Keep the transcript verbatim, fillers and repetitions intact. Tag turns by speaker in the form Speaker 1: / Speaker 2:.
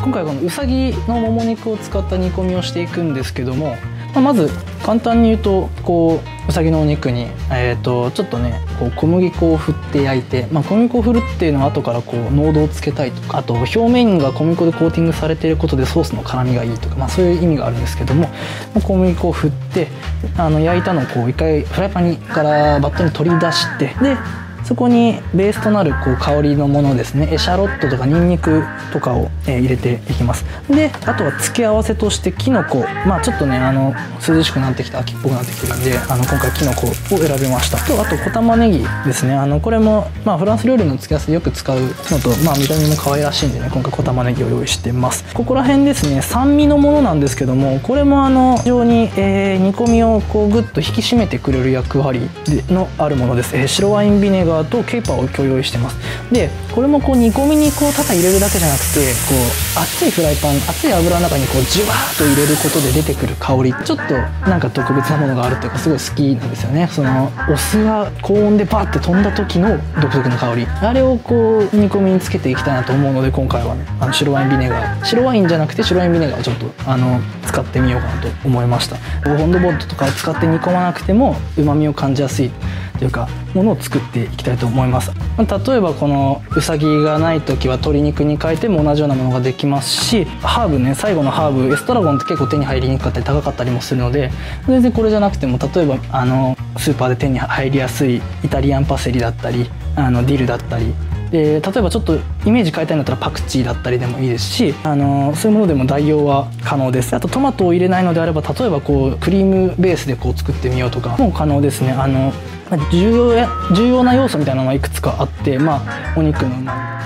Speaker 1: 今回はこのうさぎのもも肉を使った煮込みをしていくんですけども、まあ、まず簡単に言うとこううさぎのお肉に、えー、とちょっとねこう小麦粉を振って焼いて、まあ、小麦粉を振るっていうのは後からこう濃度をつけたいとか、あと表面が小麦粉でコーティングされていることでソースの絡みがいいとか、まあ、そういう意味があるんですけども、小麦粉を振ってあの焼いたのをこう一回フライパンにからバットに取り出して、でそこにベースとなるこう香りのものですね、エシャロットとかニンニクとかを、えー、入れていきます。であとは付け合わせとしてきのこ、まあちょっとねあの涼しくなってきた、秋っぽくなってきてるんで、あの今回きのこを選びました。とあと小玉ねぎですね、あのこれも、まあ、フランス料理の付け合わせでよく使うのと、まあ、見た目も可愛らしいんでね、今回小玉ねぎを用意してます。ここら辺ですね、酸味のものなんですけども、これもあの非常に、えー、煮込みをこうグッと引き締めてくれる役割でのあるものです。えー、白ワインビネガーとケイパーを今日用意してます。でこれもこう煮込みにこうただ入れるだけじゃなくて、こう熱いフライパン、熱い油の中にこうジュワーッと入れることで出てくる香り、ちょっとなんか特別なものがあるっていうか、すごい好きなんですよね。そのお酢が高温でバーって飛んだ時の独特の香り、あれをこう煮込みにつけていきたいなと思うので、今回はねあの白ワインビネガー、白ワインじゃなくて白ワインビネガーをちょっとあの使ってみようかなと思いました。フォンドボットとかを使って煮込まなくてもうまみを感じやすいというかものを作っていきたいと思います。例えばこのうさぎがない時は鶏肉に変えても同じようなものができますし、ハーブね、最後のハーブエストラゴンって結構手に入りにくかったり高かったりもするので、全然これじゃなくても、例えばあのスーパーで手に入りやすいイタリアンパセリだったり、あのディルだったりで、例えばちょっとイメージ変えたいんだったらパクチーだったりでもいいですし、あのそういうものでも代用は可能です。あとトマトを入れないのであれば、例えばこうクリームベースでこう作ってみようとかも可能ですね。あの重要や重要な要素みたいなのはいくつかあって、まあお肉のうまみ